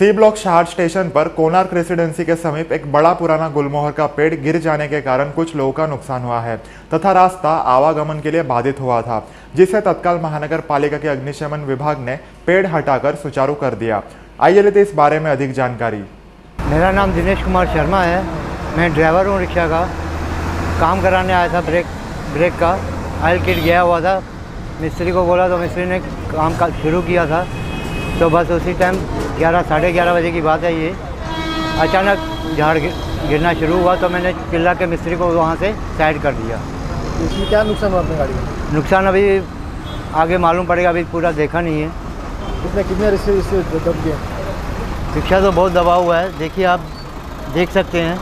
C block शहार station पर Konark residency के समीप एक बड़ा पुराना गुलमोहर का पेड़ गिर जाने के कारण कुछ लोगों का नुकसान हुआ है तथा रास्ता आवागमन के लिए बाधित हुआ था, जिसे तत्काल महानगर पालिका के अग्निशमन विभाग ने पेड़ हटाकर सुचारू कर दिया। आइए लेते इस बारे में अधिक जानकारी। मेरा नाम दिनेश कुमार शर्मा है। मैं ड्राइवर हूँ रिक्शा का। काम कराने आया था ब्रेक का ऑयल किट गया हुआ था। मिस्त्री को बोला तो मिस्त्री ने काम का शुरू किया था। तो बस उसी टाइम 11 साढ़े 11 बजे की बात है। ये अचानक झाड़ गिरना शुरू हुआ तो मैंने चिल्ला के मिस्त्री को वहाँ से साइड कर दिया। इसमें क्या नुकसान हुआ अपनी गाड़ी में? नुकसान अभी आगे मालूम पड़ेगा, अभी पूरा देखा नहीं है। इसमें कितने रिक्शे दब गए? रिक्शा तो बहुत दबा हुआ है। देखिए, आप देख सकते हैं,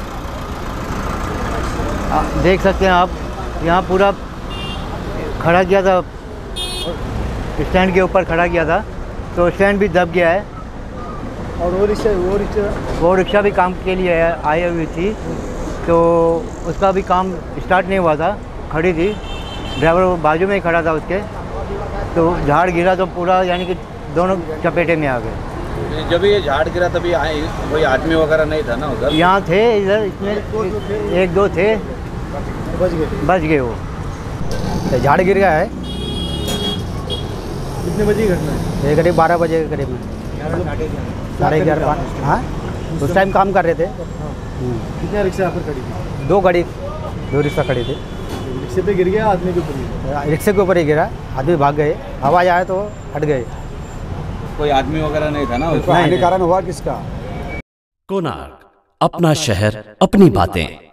आप यहाँ पूरा खड़ा किया था, स्टैंड के ऊपर खड़ा किया था तो स्टैंड भी दब गया है। और वो रिक्शा भी काम के लिए आई हुई थी तो उसका भी काम स्टार्ट नहीं हुआ था, खड़ी थी। ड्राइवर बाजू में ही खड़ा था उसके, तो झाड़ गिरा तो पूरा यानी कि दोनों चपेटे में आ गए। जब ये झाड़ गिरा तभी कोई आदमी वगैरह नहीं था ना उधर? यहाँ थे, इधर इसमें एक दो थे, बच गए वो। तो झाड़ गिर गया है। कितने बजे की घटना है? ये करीब 12 बजे के करीब में, 11:30। हाँ, उस टाइम काम कर रहे थे। कितने रिक्शा यहाँ पर खड़ी थी? दो रिक्शा खड़ी थी। रिक्शे पे गिर गया, आदमी के ऊपर? रिक्शे के ऊपर ही गिरा, आदमी भाग गए, आवाज़ आया तो हट गए। कोई आदमी वगैरह नहीं था ना? हानि कारण हुआ किसका? कोणार्क, अपना शहर, अपनी बातें।